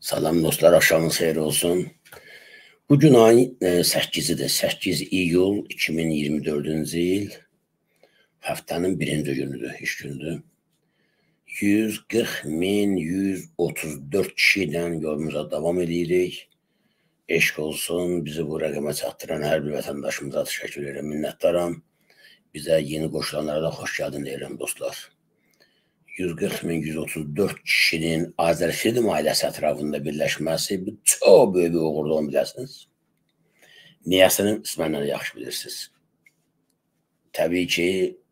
Salam dostlar, akşamınız xeyir olsun. Bugün ayın 8-idir. 8 iyul 2024-cü il. Həftənin birinci günüdür, iş gündür. 140.134 kişi ilə yolumuza davam edirik. Eşq olsun, bizi bu rəqəmə çatdıran hər bir vətəndaşımıza təşəkkür edirəm, minnətdaram. Bizə yeni qoşulanlara da xoş gəldin deyirəm dostlar. 140.134 kişinin Azərfilm ailəsi ətrafında birləşməsi çox böyük bir uğurluğunu bilirsiniz. Niyəsini məndən yaxşı bilirsiniz. Təbii ki,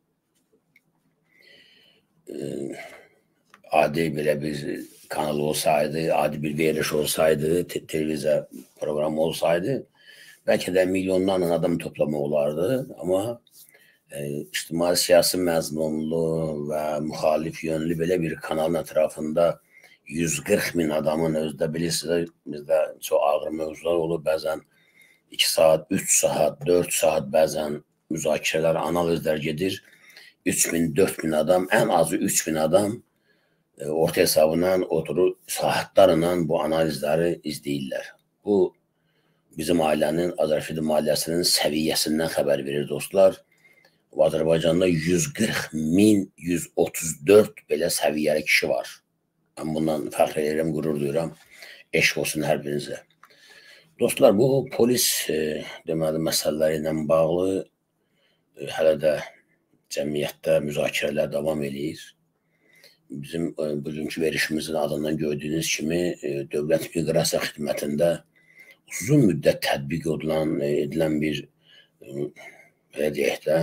adi belə bir kanal olsaydı, adi bir veriliş olsaydı, televiziya programı olsaydı, bəlkə də milyonlarla adam toplamaq olardı. Amma ictimai siyasi məzmunlu və müxalif yönlü belə bir kanalın ətrafında 140.000 adamın özdə bilirsiniz, bizdə çox ağır mövzular olur. Bəzən 2 saat, 3 saat, 4 saat bəzən müzakirələr, analizlər gedir. 3.000, 4.000 adam, ən azı 3.000 adam orta hesabla oturur, saatlarla bu analizləri izləyirlər. Bu, bizim ailənin, Azərfilm ailəsinin səviyyəsindən xəbər verir dostlar. Azərbaycanda 140.134 belə səviyyəli kişi var. Mən bundan fəxr edirəm, qürur duyuram. Eşq olsun hər birinizə. Dostlar, bu polis deməli məsələləri ilə bağlı hələ də cəmiyyətdə müzakirələr davam edir. Bizim bugünkü verişimizin adından gördüyünüz kimi Dövlət Miqrasiya Xidmətində uzun müddət tətbiq edilən bir belə deyək də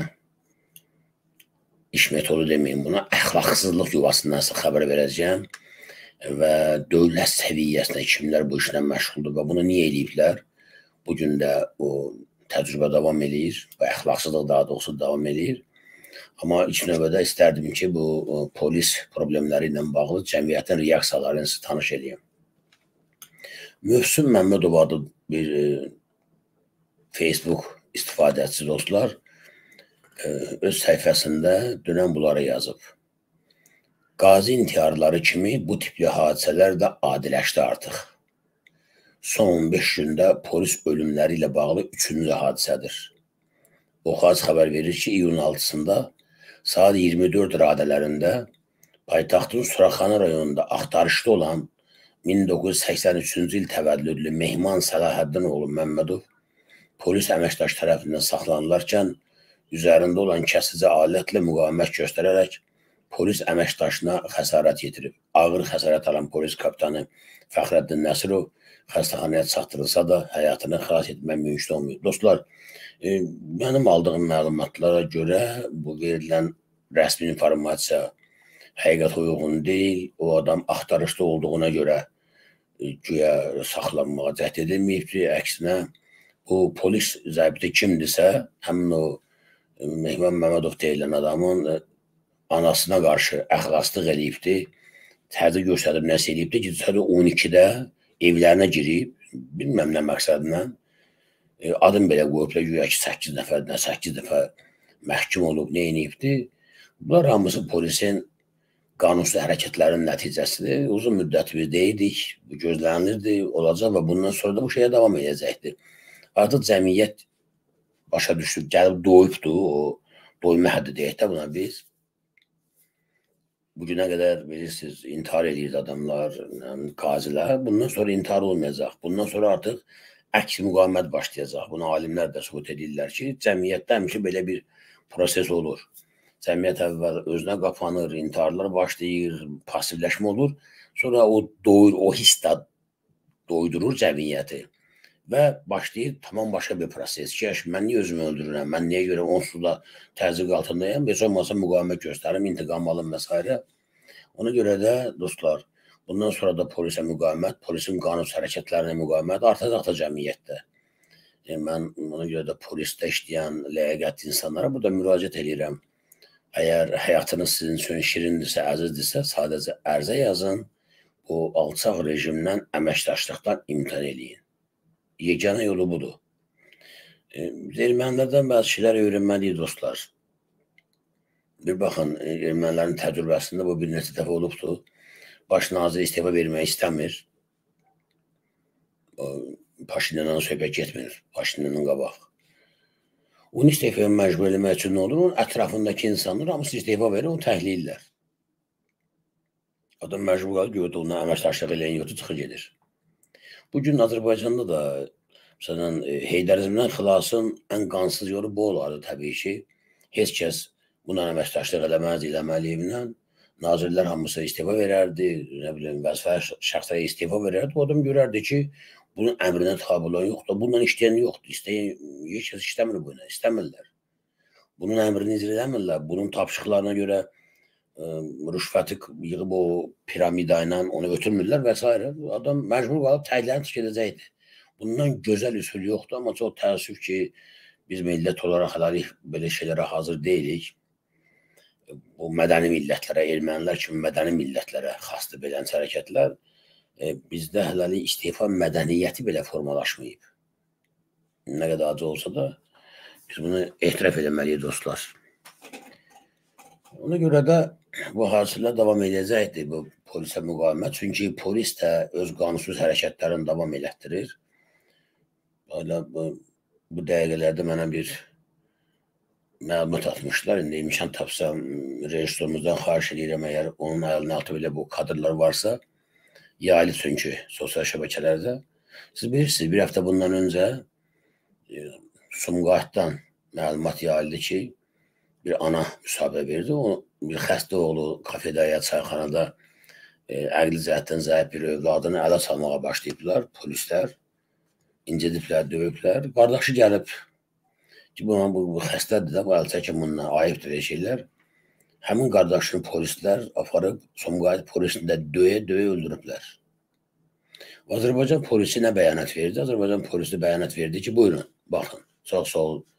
iş metodu deməyim buna, əxlaqsızlıq yuvasından sizə xəbər verəcəyəm və dövlət səviyyəsində kimlər bu işlə məşğuldur və bunu niyə eləyiblər? Bugün də o təcrübə davam edir və əxlaqsızlıq daha doğrusu davam edir. Amma ilk növbədə istərdim ki, bu polis problemləri ilə bağlı cəmiyyətin reaksiyalarını sizə tanış edeyim. Mövsüm Məmmədov adı bir Facebook istifadəçisi dostlar öz səhifəsində dünən bunları yazıb. Qazi intiharları kimi bu tipli hadisələr də adiləşdi artıq. Son 15 gündə polis ölümləri ilə bağlı 3-cü hadisədir. Oxaz xəbər verir ki, iyunun 6-sında saat 24 radələrində paytaxtın Suraxanı rayonunda axtarışda olan 1983-cü il təvəllüdlü Mehman Səlahəddin oğlu Məmmədov polis əməkdaşı tərəfindən saxlanılarkən üzərində olan kəsici alətlə müqavimət göstərərək polis əməkdaşına xəsarət yetirib. Ağır xəsarət alan polis kapitanı Fəxrəddin Nəsirov xəstəxanaya çatdırılsa da həyatını xilas etmək mümkün olmuyor. Dostlar, mənim aldığım məlumatlara görə bu verilən rəsmi informasiya həqiqətə uyğun deyil. O adam axtarışda olduğuna görə güya saxlanmağa cəhd edilməyibdir. Əksinə, bu polis zəbiti kimdirsə, həmin o Mehman Məmmədov deyilən adamın anasına qarşı əxlaqsızlıq eləyibdir. Təzyiq göstərib nəsə eləyibdir ki, saat 12-də evlərinə girib, bilməm nə məqsədlə, adım belə qoyublar, güya ki 8 nəfərdən 8 dəfə məhkum olub, nə eləyibdir. Bunlar hamısı polisin qanunsuz hərəkətlərinin nəticəsidir. Uzun müddət biz deyildik, bu gözlənilirdi, olacaq və bundan sonra da bu şeyə davam edəcəkdir. Artıq cəmiyyət başa düşdük, gəlib doyubdur, o doyma həddi deyək də buna biz. Bugünə qədər bilirsiniz, intihar edir adamlar, qazilər. Bundan sonra intihar olmayacaq. Bundan sonra artıq əks müqavimət başlayacaq. Bunu alimlər də sübut edirlər ki, cəmiyyətdə həmişə belə bir proses olur. Cəmiyyət əvvəl özünə qapanır, intiharlar başlayır, pasivləşmə olur. Sonra o doyur, o hiss də doydurur cəmiyyəti. Və başlayır tamam başqa bir proses ki, mən niyə özümü öldürürəm, mən niyə görə onsuz da təzyiq altındayım, heç olmasa müqavimət göstərim, intiqam alım və s. Ona görə də dostlar, bundan sonra da polisə müqavimət, polisin qanunsuz hərəkətlərinə müqavimət artacaq da cəmiyyətdə. Mən ona görə də polisdə işləyən ləyaqətli insanlara burada müraciət edirəm. Əgər həyatınız sizin üçün şirindirsə, əzizdirsə, sadəcə ərzə yazın, o alçaq rejimdən, əməkdaşlıqdan imtina eləyin. Yeganə yolu budur. Ermənilərdən bəzi şeylər öyrənməliyik dostlar. Bir baxın, ermənilərin təcrübəsində bu bir neçə dəfə olubdur. Baş nazir istefa vermək istəmir. Paşinyandan söhbət getmir, Paşinyandan qabaq. Onu istefaya məcbur eləmək üçün nə olur? Onun ətrafındakı insanlar hamısı istefa verir, onu təhliyirlər. Adam məcbur qalır, görür, ondan əməkdaşlıq eləyən yoxdur, çıxır gedir. Bugün Azərbaycanda da məsələn, Heydərizmdən xilasın ən qansız yolu bu olardı təbii ki. Heç kəs buna əməkdaşlıq eləməliyimlə. Nazirlər hamısı istefa verərdi, nə bilim, vəzifəli şəxslərə istefa verərdi. O adam görərdi ki, bunun əmrinə tabi olan yoxdur, bundan işləyən yoxdur. Heç kəs işləmir bu ilə, istəmirlər. Bunun əmrini icra eləmirlər, bunun tapşıqlarına görə rüşvəti yığıb o piramida ilə onu ötürmürlər və s. Adam məcbur qalıb təhliyəni tikiləcəkdir. Bundan gözəl üsul yoxdur, amma çox təəssüf ki, biz millət olaraq belə şeylərə hazır deyilik. Bu mədəni millətlərə, ermənilər kimi mədəni millətlərə xasdır belənç hərəkətlər. Bizdə hələlik istefa mədəniyyəti belə formalaşmayıb. Nə qədər acı olsa da biz bunu etiraf eləməliyik dostlar. Ona görə də bu hadisələr davam edəcəkdir, bu polisə müqavimət. Çünki polis də öz qanunsuz hərəkətlərini davam elətdirir. Bu dəqiqələrdə mənə bir məlumat atmışlar. İndi imkan tapsam rejissorumuzdan xahiş edirəm, əgər onun ayağının altı belə bu kadrlar varsa, yayılır çünki sosial şəbəkələrdə. Siz bilirsiniz, bir həftə bundan öncə Sumqayıtdan məlumat yayıldı ki, bir ana müsahibə verdi. O, bir xəstə oğlu kafedə ya çayxanada əqli cəhətdən zəif bir övladını ələ salmağa başlayıblar polislər. İncədiblər, döyüblər. Qardaşı gəlib ki, bu xəstədir də, bu əl çəkin bununla, ayıbdır elə şeylər. Həmin qardaşını polislər aparıb Sumqayıt polisində döyə-döyə öldürüblər. Azərbaycan polisi nə bəyanat verdi? Azərbaycan polisi bəyanat verdi ki, buyurun, baxın, çox sağ olun.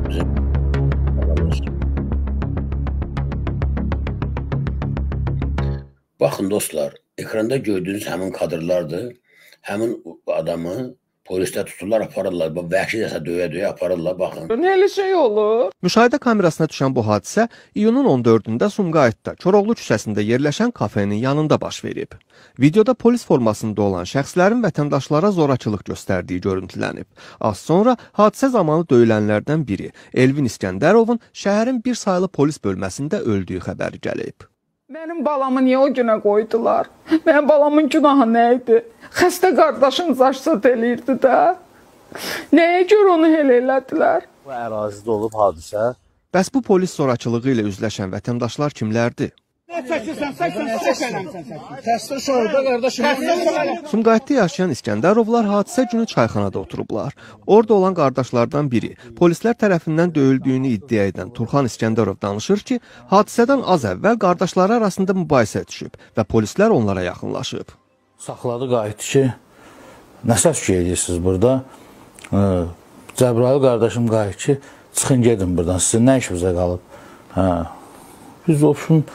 Baxın dostlar, ekranda gördüyünüz həmin kadrlardır. Həmin adamı polislər tuturlar, aparırlar. Vəhşicəsə döyə-döyə aparırlar, baxın. Elə şey olur. Müşahidə kamerasına düşən bu hadisə iyunun 14-də Sumqayıtda Koroğlu küçəsində yerləşən kafenin yanında baş verib. Videoda polis formasında olan şəxslərin vətəndaşlara zorakılıq göstərdiyi görüntülənib. Az sonra hadisə zamanı döyülənlərdən biri Elvin İskəndərovun şəhərin bir saylı polis bölməsində öldüyü xəbəri gəlib. Mənim balamı niyə o günə qoydular? Mənim balamın günahı nə idi? Xəstə qardaşım zaşsat eləyirdi də. Nəyə görə onu elə elədilər? Bu ərazidə olub hadisə. Bəs bu polis zorakılığı ilə üzləşən vətəndaşlar kimlərdir? Sumqayıtda yaşayan İskəndərovlar hadisə günü çayxanada oturublar. Orada olan qardaşlardan biri polislər tərəfindən döyüldüyünü iddia edən Turxan İskəndərov danışır ki, hadisədən az əvvəl qardaşları arasında mübahisə düşüb və polislər onlara yaxınlaşıb. Saxladı, qayıtdı ki, nə səs edirsiniz burada? Cəbrayıl qardaşım qayıtdı ki, çıxın gedin buradan, sizin nə işinizə qalıb? Biz opşun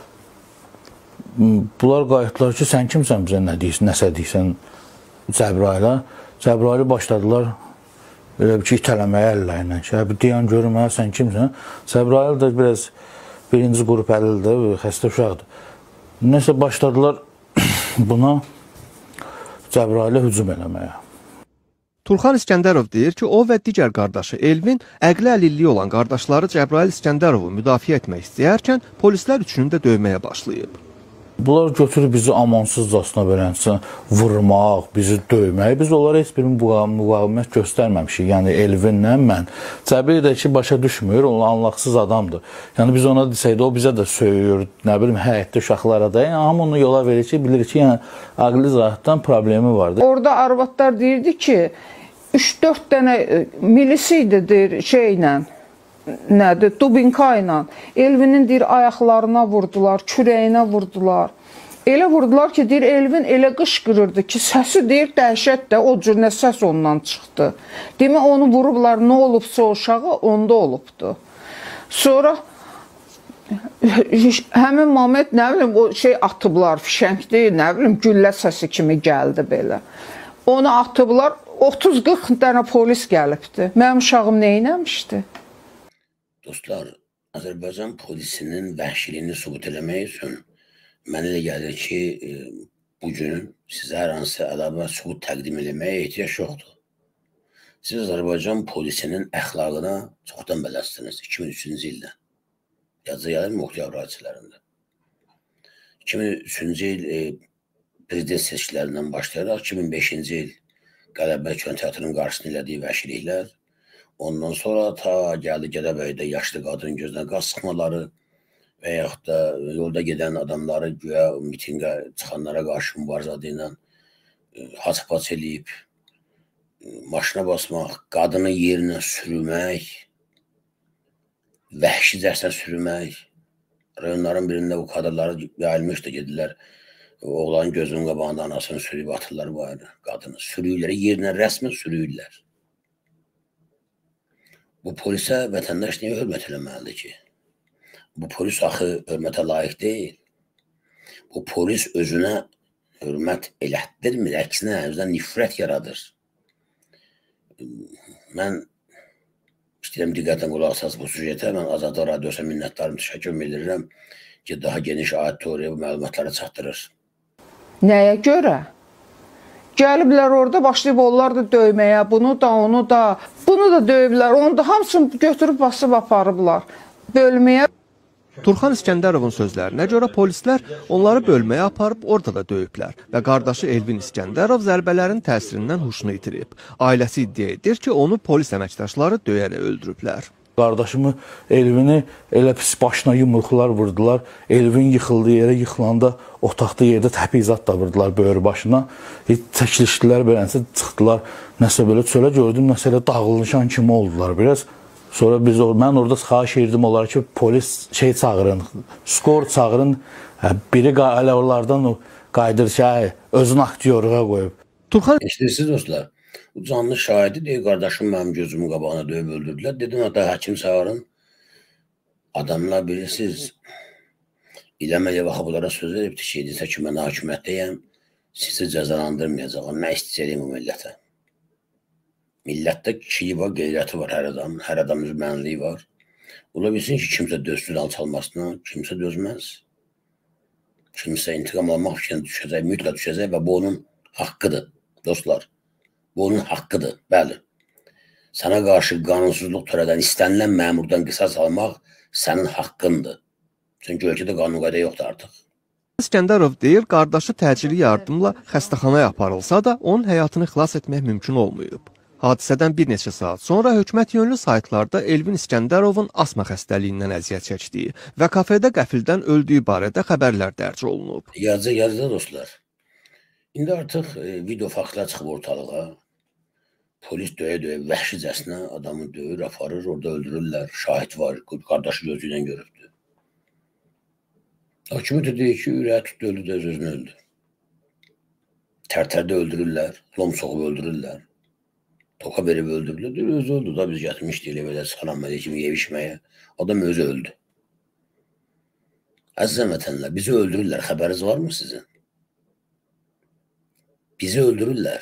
bunlar qayıtdılar ki, sən kimsən bizə nə deyirsən, nəsə deyirsən Cəbrayıla. Cəbrayılı başladılar elə bir ki, itələməyə əllərlə ki, deyən görüm, sən kimsən? Cəbrayıl da biraz birinci qrup əlildir, xəstə uşaqdır. Nəsə başladılar buna Cəbrayıla hücum eləməyə. Turxan İskəndərov deyir ki, o və digər qardaşı Elvin əqli əlilliyi olan qardaşları Cəbrayıl İskəndərovu müdafiə etmək istəyərkən polislər üçünü də döyməyə başlayıb. Bunlar götürüb bizi amansızcasına belənçə vurmaq, bizi döymək. Biz onlara heç bir müqavimət göstərməmişik. Yəni Elvinlə mən. Cəbir də ki, başa düşmür, o anlaqsız adamdır. Yəni biz ona desəydi, o bizə də söyür, nə bilim, həyətdə uşaqlara da. Yəni hamı onu yola verir ki, bilir ki, yəni ağlı zahətdən problemi vardır. Orada arvadlar deyirdi ki, 3-4 dənə milisi idi deyir şeylə, nədir, dubinka ilə. Elvinin deyir ayaqlarına vurdular, kürəyinə vurdular. Elə vurdular ki, deyir Elvin elə qışqırırdı ki, səsi deyir dəhşət də o cür nə səs ondan çıxdı. Demə onu vurublar, nə olubsa o uşağı onda olubdu. Sonra həmin moment nə bilim o şey atıblar, fişəngdir, nə bilim güllə səsi kimi gəldi belə. Onu atıblar, 30-40 dənə polis gəlibdi. Mənim uşağım nə eləmişdi? Dostlar, Azərbaycan polisinin vəhşiliyini sübut eləmək üçün mənə elə gəlir ki, bugün sizə hər hansı əlavə sübut təqdim etməyə ehtiyac yoxdur. Siz Azərbaycan polisinin əxlaqına çoxdan bələdçisiniz 2003-cü ildən. Yazı oktyabr hadisələrində. 2003-cü il prezident seçkilərindən başlayaraq 2005-ci il Qələbə Kön Teatrının qarşısında elədiyi vəhşiliklər, ondan sonra ta gəldi Gədəbəydə yaşlı qadın gözünə qaz sıxmaları və yaxud da yolda gedən adamları güya mitingə çıxanlara qarşı mübarizə adı ilə haç-paç eləyib, maşına basmaq, qadını yerinə sürümək, vəhşicəsinə sürümək. Rayonların birində bu kadrları yayılmışdı, gedirlər. Oğlanın gözünün qabağında anasını sürüyüb atırlar bu ayrı qadını. Sürüyürlər, yerinə rəsmən sürüyürlər. Bu polisə vətəndaş niyə hörmət eləməlidir ki? Bu polis axı hörmətə layiq deyil. Bu polis özünə hörmət elətdirmir, əksinə özünə nifrət yaradır. Mən istəyirəm diqqətlə qulaq asasınız bu sujetə. Mən Azadlıq Radiosuya minnətdarım, təşəkkür edirəm ki, daha geniş auditoriyaya bu məlumatları çatdırır. Nəyə görə? Gəliblər orada, başlayıb onlar da döyməyə, bunu da, onu da, bunu da döyüblər, onu da hamısını götürüb basıb aparıblar bölməyə. Turxan İskəndərovun sözlərinə görə polislər onları bölməyə aparıb orada da döyüblər və qardaşı Elvin İskəndərov zərbələrin təsirindən huşunu itirib. Ailəsi iddia edir ki, onu polis əməkdaşları döyərək öldürüblər. Qardaşımı Elvini elə pis başına yumruqlar vurdular. Elvin yıxıldığı yerə yıxılanda otaqda yerdə təpizat da vurdular böyrü başına. Çəkilişdilər belənsə çıxdılar. Nəsə belə çölə gördüm, nəsə elə dağılışan kimi oldular biraz. Sonra mən orada xahiş edirdim onlara ki, polis çağırın, skor çağırın. Biri elə onlardan qaydır ki, özünü aktyoruğa qoyub. Turxan, İstəyirsiniz dostlar, bu canlı şahidi deyir, qardaşım mənim gözümün qabağına döyüb öldürdülər. Dedim, hatta həkim çağırın. Adamlar bilirsiniz, İlham Əliyev axı bunlara söz veribdir ki, edirsə ki, mən hakimiyyətdəyəm, sizi cəzalandırmayacağım, nə istəyəcəyim bu millətə. Millətdə kişiliyi var, qeyrəti var hər adamın, hər adamın üzmənliyi var. Ola bilsin ki, kimsə dözsün alçalmasına, kimsə dözməz. Kimsə intiqam almaq üçün düşəcək, mütləq düşəcək və bu onun haqqıdır, dostlar. Bu onun haqqıdır, bəli. Sənə qarşı qanunsuzluq törədən, istənilən məmurdan qisas almaq sənin haqqındır. Çünki ölkədə qanun qayda yoxdur artıq. İskəndərov deyir, qardaşı təcili yardımla xəstəxanaya aparılsa da onun həyatını xilas etmək mümkün olmayıb. Hadisədən bir neçə saat sonra hökumət yönlü saytlarda Elvin İskəndərovun asma xəstəliyindən əziyyət çəkdiyi və kafedə qəfildən öldüyü barədə xəbərlər dərc olunub. Yazdı dostlar. İndi artıq video faktlar çıxıb ortalığa. Polis döyə-döyə vəhşicəsinə adamı döyür, aparır, orada öldürürlər. Şahid var, qardaşı gözü ilə görübdür. Hakimiyyət deyir ki, ürəyə tutdu, öldü də özünü öldü. Tərtərdə öldürürlər, lom soğub öldürürlər. Toka verib öldürülür, özü öldü da biz gətirmişdik elə belə salam əleykum yeyişməyə. Adam özü öldü. Əzizəm vətənlər, bizi öldürürlər, xəbəriniz varmı sizin? Bizi öldürürlər.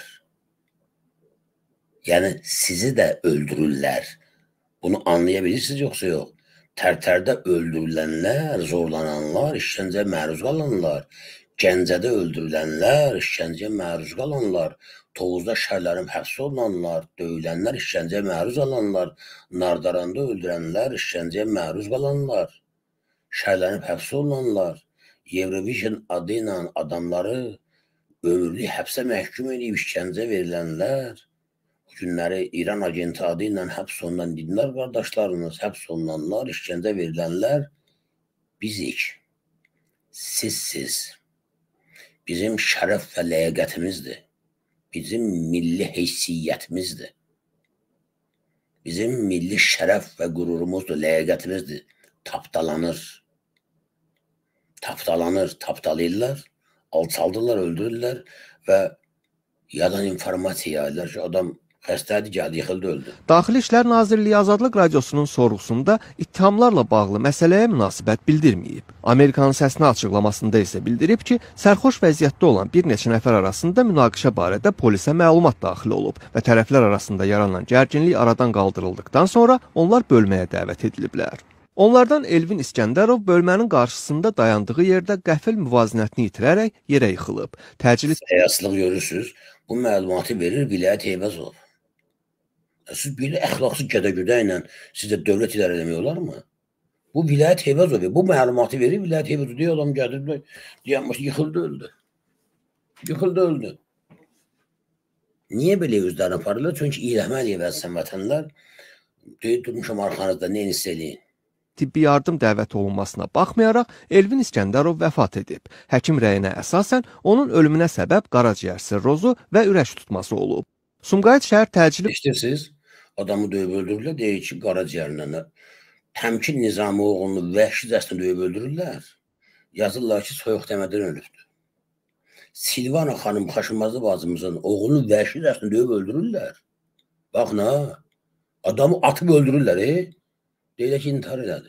Yəni sizi də öldürürlər. Bunu anlayabilirsiniz yoxsa yox? Tərtərdə öldürülənlər, zorlananlar, işgəncəyə məruz qalanlar, Gəncədə öldürülənlər, işgəncəyə məruz qalanlar, Tovuzda şəhərlərin həbs olunanlar, döyülənlər, işgəncəyə məruz qalanlar, Nardaranda öldürənlər, işgəncəyə məruz qalanlar, şəhərlərin həbs olunanlar, Eurovision adı ilə adamları ömürlük həbsə məhkum edib işgəncə verilənlər, bu günləri İran agenti adı ilə həbs olunan dindar qardaşlarımız, həbs olunanlar, işgəncə verilənlər bizik, sizsiz. Bizim şərəf və ləyaqətimizdir. Bizim milli heysiyyətimizdir. Bizim milli şərəf və qürurumuzdur, ləyaqətimizdir. Tapdalanır. Tapdalanır, tapdalayırlar, alçaldırlar, öldürürlər və yadan informasiya yayırlar ki, adam xəstədir, gəldi, yıxıldı, öldü. Daxili İşlər Nazirliyi Azadlıq Radiosunun sorğusunda ittihamlarla bağlı məsələyə münasibət bildirməyib. Amerikanın Səsinə açıqlamasında isə bildirib ki, sərxoş vəziyyətdə olan bir neçə nəfər arasında münaqişə barədə polisə məlumat daxil olub və tərəflər arasında yaranan gərginlik aradan qaldırıldıqdan sonra onlar bölməyə dəvət ediliblər. Onlardan Elvin İskəndərov bölmənin qarşısında dayandığı yerdə qəfil müvazinətini itirərək yerə yıxılıb. Təcili Həyaslıq görürsünüz. Bu məlumatı verir Vilayət Eyvazov. Siz belə əxlaqsız gədə-güdə ilə sizə dövlət idarə eləmək olarmı? Bu Vilayət Eyvazov bu məlumatı verir Vilayət Eyvazov deyə adam gəlir, deyəmiş yıxıldı, öldü. Yıxıldı, öldü. Niyə belə özlərini aparırlar? Çünki İlham Əliyev əzizən vətənlər durmuşam arxanızda, neyiniz eləyin. tibbi yardım dəvət olunmasına baxmayaraq Elvin İskəndərov vəfat edib. Həkim rəyinə əsasən onun ölümünə səbəb qaraciyər sirrozu və ürək tutması olub. Sumqayıt şəhər təcili İşləyirsiniz, adamı döyüb öldürürlər, deyir ki, qaraciyərlə təmkin nizamı oğlunu vəhşicəsinə döyüb öldürürlər. Yazırlar ki, soyuq demədən ölübdür. Silvana xanım Xaşınmazlı bacımızın oğlunu vəhşicəsinə döyüb öldürürlər. Baxın ha, adamı atıb öldürürlər, deyirlər ki, intihar elədi.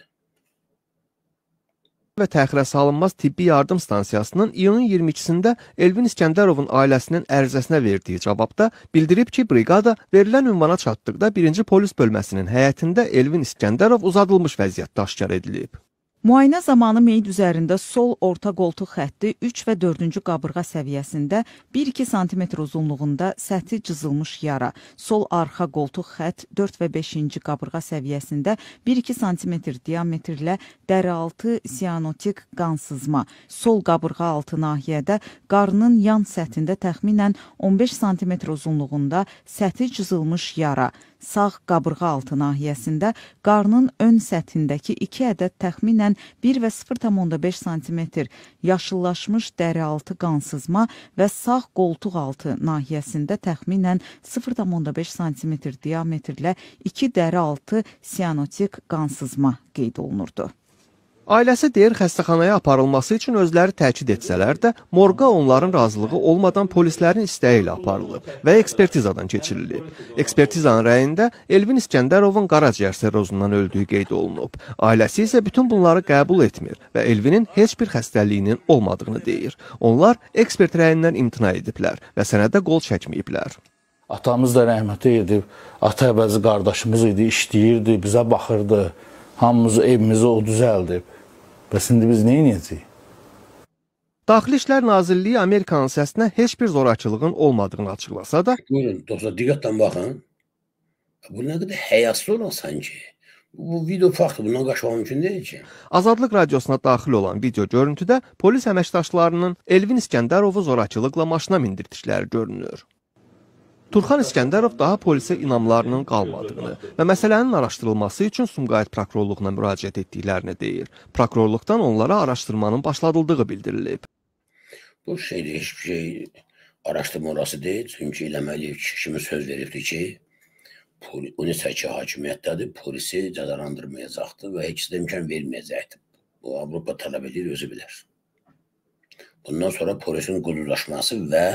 və təxirə salınmaz tibbi yardım stansiyasının iyunun 22-sində Elvin İskəndərovun ailəsinin ərizəsinə verdiyi cavabda bildirib ki, briqada verilən ünvana çatdıqda 1-ci polis bölməsinin həyətində Elvin İskəndərov uzadılmış vəziyyətdə aşkar edilib. Müayinə zamanı meyid üzərində sol orta qoltuq xətti 3 və 4-cü qabırğa səviyyəsində 1-2 sm uzunluğunda səthi cızılmış yara, sol arxa qoltuq xətt 4 və 5-ci qabırğa səviyyəsində 1-2 sm diametrlə dərialtı sianotik qan sızma, sol qabırğa altı nahiyədə qarnın yan səthində təxminən 15 sm uzunluğunda səthi cızılmış yara, sağ qabırğa altı nahiyəsində qarnın ön səthindəki 2 ədəd təxminən 1 və 0,5 sm yaşıllaşmış dərialtı qansızma və sağ qoltuq altı nahiyəsində təxminən 0,5 sm diametrlə 2 dərialtı sianotik qansızma qeyd olunurdu. Ailəsi deyir, xəstəxanaya aparılması üçün özləri təkid etsələr də, morqa onların razılığı olmadan polislərin istəyi ilə aparılıb və ekspertizadan keçirilib. Ekspertizanın rəyində Elvin İskəndərovun qaraciyər sirrozundan öldüyü qeyd olunub. Ailəsi isə bütün bunları qəbul etmir və Elvinin heç bir xəstəliyinin olmadığını deyir. Onlar ekspert rəyindən imtina ediblər və sənədə qol çəkməyiblər. Atamız da rəhmətli edib, ata əvəzi qardaşımız idi, işləyirdi, bizə baxırdı, hamımızı, evimizi o düzəldib. Bəs indi biz nə edəcəyik? Daxili İşlər Nazirliyi Amerikanın səsinə heç bir zorakılığın olmadığını açıqlasa da, Buyurun, dostlar, diqqətlə baxın. Bu nə qədər həyasız olan sanki. Bu video faktı, bundan qaçmaq mümkün deyil ki. Azadlıq Radiosuna daxil olan video görüntüdə polis əməkdaşlarının Elvin İskəndərovu zorakılıqla maşına mindirdikləri görünür. Turxan İskəndərov daha polisə inamlarının qalmadığını və məsələnin araşdırılması üçün Sumqayıt prokurorluğuna müraciət etdiklərini deyir. Prokurorluqdan onlara araşdırmanın başladıldığı bildirilib. Bu şeydə heç bir şey araşdırma orası deyil. Çünki İlham Əliyev kimi söz veribdi ki, UNİSA-ki hakimiyyətdədir, polisi cəzalandırmayacaqdır və heç də imkan verməyəcəkdir. Bu Avropa tələb edir, özü bilər. Bundan sonra polisin qudurlaşması və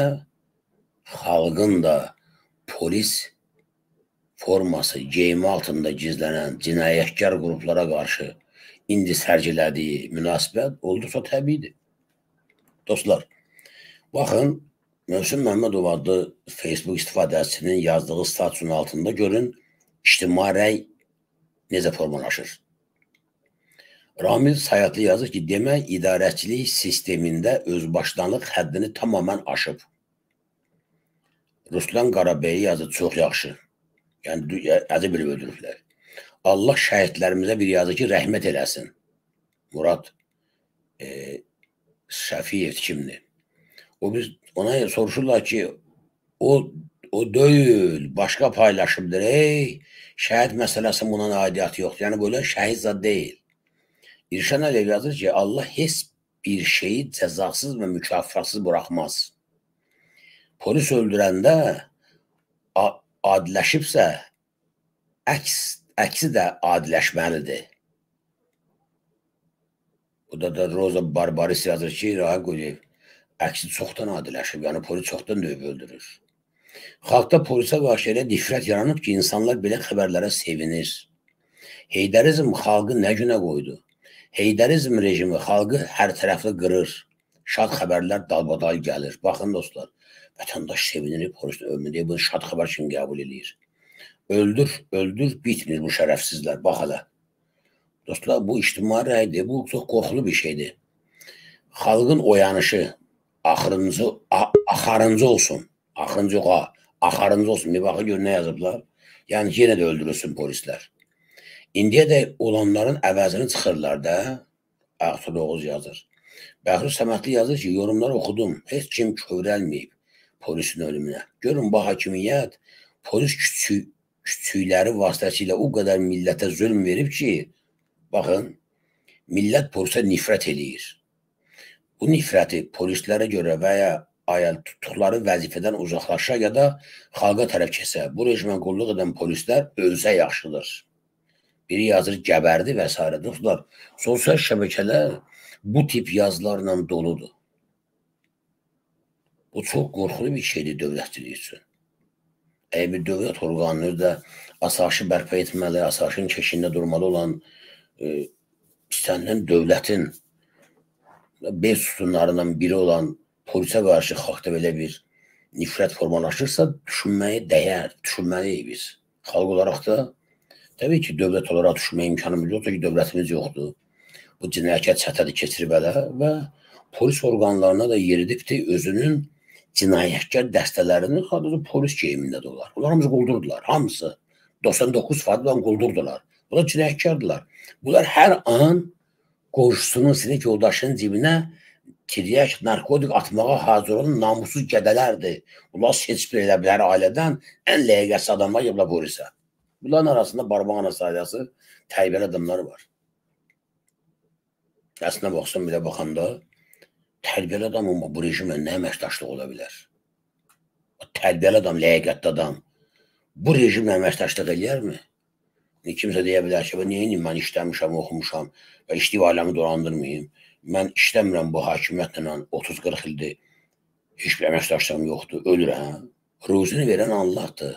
xalqın da polis forması, geyimi altında gizlənən cinayətkar qruplara qarşı indi sərgilədiyi münasibət olduqca təbiidir. Dostlar, baxın, Mövsüm Məmmədov adlı Facebook istifadəçisinin yazdığı statusun altında görün, ictimai rəy necə formalaşır. Ramil Sayatlı yazır ki, demək idarəçilik sistemində özbaşdanlıq həddini tamamən aşıb. Ruslan Qarabeyi yazır, çox yaxşı. Yəni, əzə bilib öldürürlər. Allah şəhidlərimizə bir yazır ki, rəhmət eləsin. Murad Şəfiyev kimdir? Ona soruşurlar ki, o deyil, başqa paylaşımdır. Şəhid məsələsi buna aidiyyatı yoxdur. Yəni, böyle şəhid zad deyil. İrşan Əliyev yazır ki, Allah heç bir şeyi cəzasız və mükafatsız buraxmaz. Polis öldürəndə adiləşibsə, əksi də adiləşməlidir. Burada da Roza Barbaris yazır ki, Rahim Quliyev, əksi çoxdan adiləşib, yəni polis çoxdan döyüb öldürür. Xalqda polisə qarşı elə nifrət yaranıb ki, insanlar belə xəbərlərə sevinir. Heydərizm xalqı nə günə qoydu? Heydərizm rejimi xalqı hər tərəfli qırır. Şad xəbərlər dalbadal gəlir. Baxın dostlar, vətəndaş sevinir, polisin ölmündə bunu şad xəbər kimi qəbul edir. Öldür, bitmir bu şərəfsizlər. Bax hələ. Dostlar, bu ictimai rəydir, bu çox qorxulu bir şeydir. Xalqın oyanışı axarıncı olsun. Axırıncı yox ha, axarıncı olsun. Bir baxı gör nə yazıblar. Yəni yenə də öldürülsün polislər. İndiyə də olanların əvəzini çıxırlar da. Ayaqda Oğuz yazır. Bəhruz Səmədli yazır ki, yorumları oxudum. Heç kim kövrəlməyib polisin ölümünə. Görün, bu hakimiyyət polis küçükləri vasitəsilə o qədər millətə zülm verib ki, baxın, millət polisə nifrət edir. Bu nifrəti polislərə görə və ya tutduqları vəzifədən uzaqlaşa ya da xalqa tərəf kəsə, bu rejimə qulluq edən polislər ölsə yaxşıdır. Biri yazır, gəbərdi və s. Dostlar, sosial şəbəkələr bu tip yazılarla doludur. Bu çox qorxulu bir şeydir dövlətçilik üçün. Əgər bir dövlət orqanı da asayişi bərpa etməli, asayişin keşiyində durmalı olan istənilən dövlətin beş sütunlarından biri olan polisə qarşı xalqda belə bir nifrət formalaşırsa, düşünməyə dəyər, düşünməliyik biz. Xalq olaraq da, təbii ki, dövlət olaraq düşünməyə imkanımız yoxdur ki, dövlətimiz yoxdur. Bu cinayət çətədir keçirib ələ və polis orqanlarına da yeridibdir özünün cinayətkar dəstələrini xadırı polis geyimində dolar. Bunlar hamısı quldurdular, hamısı. 99% quldurdular. Bunlar cinayətkardılar. Bunlar hər an qonşusunun, sinif yoldaşının cibinə tiryək, narkotik atmağa hazır olan namussuz gədələrdir. Bunlar seçib elə bilər ailədən ən ləyəqətsiz adamlar yıbla polisə. Bunların arasında barmağına sayısı tərbiyəli adamları var. Əslində baxsın, belə baxanda tərbiyəli adam bu rejimlə nə əməkdaşlıq ola bilər? Tərbiyəli adam, ləyəqətli adam bu rejimlə əməkdaşlıq eləyərmi? Kimsə deyə bilər ki, neyini mən işləmişəm, oxumuşam və işləyib ailəmi dolandırmayayım. Mən işləmirəm bu hakimiyyətlə 30-40 ildir. Heç bir əməkdaşlığım yoxdur, ölürəm. Ruzunu verən Allahdır.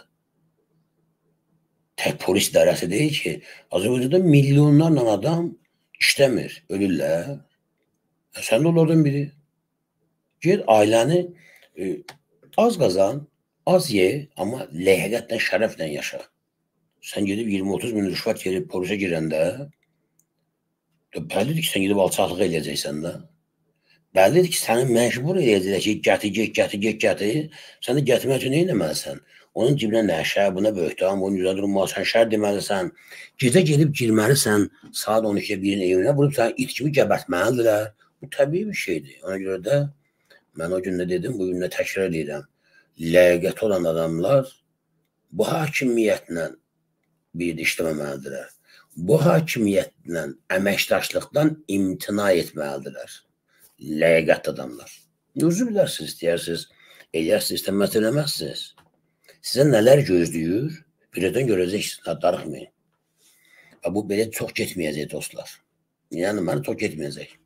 Tək polis idarəsi deyil ki, Azərbaycanda milyonlarla adam işləmir, ölürlər. Sən də onlardan biri. Ged ailəni az qazan, az ye, amma ləyəqətlə, şərəflə yaşa. Sən gedib 20-30 min rüşvət verib polisə girəndə, bəllidir ki, sən gedib alçaqlıq eləyəcəksən də. Bəllidir ki, səni məcbur eləyəcək ki, gəti, sən də gətirmək üçün nə eləməlisən? Onun cibinə nəşə, buna böhtən, bunun yüzə durmalısan, şər deməlisən. Gecə gedib girməlisən, saat 12-də birinin evinə vurub sən it kimi gəbərtməlidirlər. Bu təbii bir şeydir. Ona görə də mən o gündə dedim, bu gündə təkrar edirəm. Ləyaqəti olan adamlar bu hakimiyyətlə bir işləməməlidirlər. Bu hakimiyyətlə əməkdaşlıqdan imtina etməlidirlər. Ləyaqətli adamlar. Özü bilərsiniz, istəyirsiniz, eləyərsiniz, istəməz eləməzsiniz. Sizə nələr gözləyir, birdən görəcəksiniz, darıxmayın. Və bu belə çox getməyəcək dostlar. Yəni, mənə çox getməyəcək.